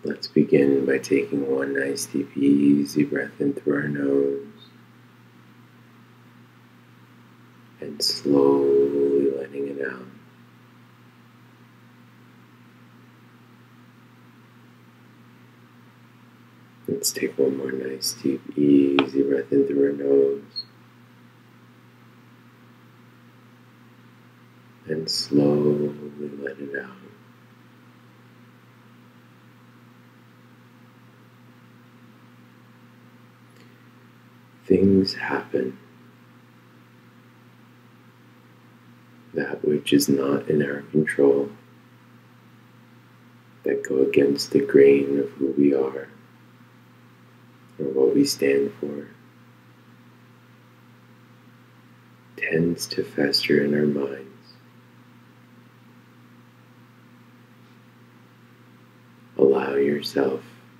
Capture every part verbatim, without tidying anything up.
Let's begin by taking one nice deep easy breath in through our nose and slowly letting it out. Let's take one more nice deep easy breath in through our nose and slowly let it out. Things happen. That which is not in our control, that go against the grain of who we are or what we stand for, tends to fester in our minds. Allow yourself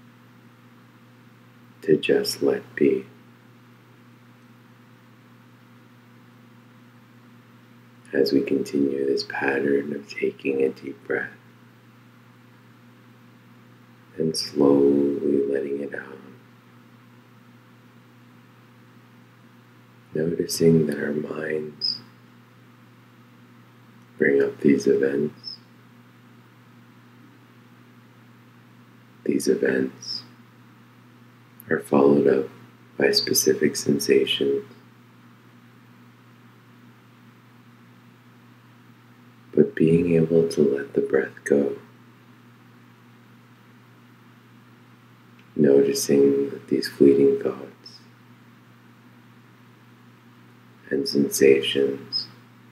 to just let be. As we continue this pattern of taking a deep breath and slowly letting it out, noticing that our minds bring up these events. These events are followed up by specific sensations. But being able to let the breath go, noticing that these fleeting thoughts and sensations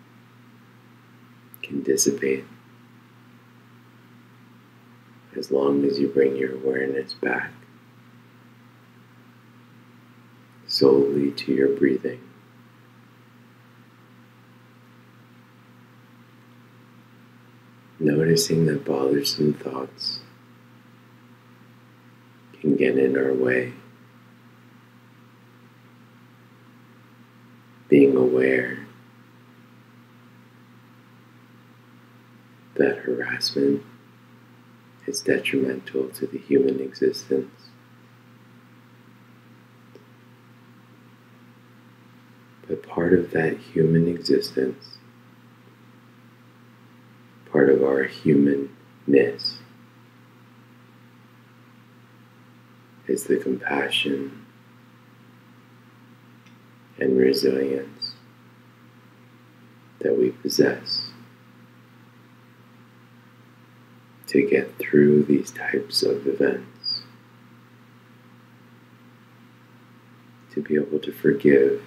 can dissipate as long as you bring your awareness back solely to your breathing. Noticing that bothersome thoughts can get in our way. Being aware that harassment is detrimental to the human existence. But part of that human existence, part of our humanness, is the compassion and resilience that we possess to get through these types of events, to be able to forgive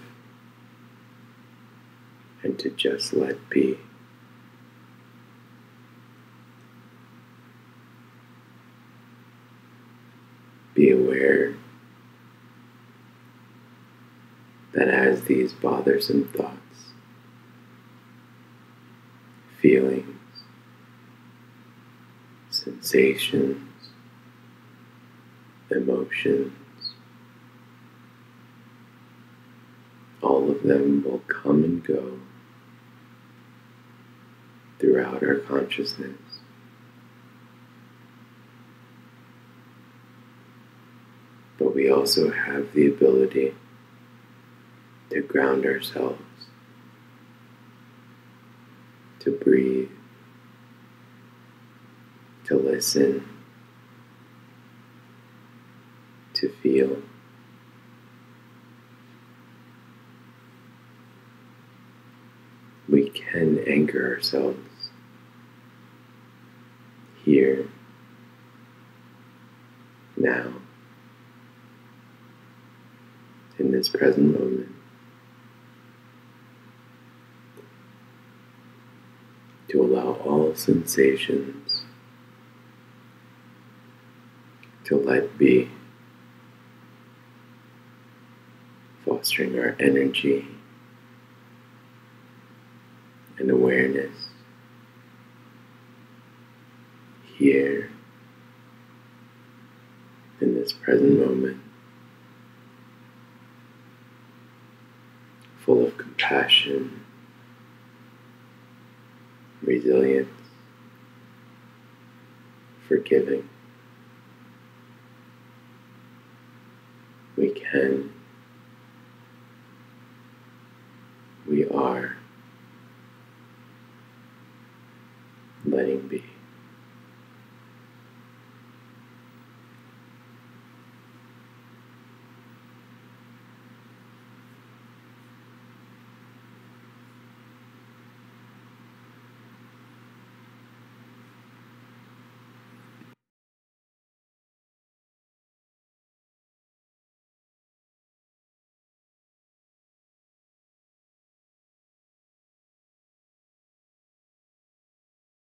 and to just let be. Be aware that as these bothersome thoughts, feelings, sensations, emotions, all of them will come and go throughout our consciousness. But we also have the ability to ground ourselves, to breathe, to listen, to feel. We can anchor ourselves here, now, in this present moment, to allow all sensations to let be, fostering our energy and awareness here in this present moment, full of compassion, resilience, forgiving, We can. We are letting be.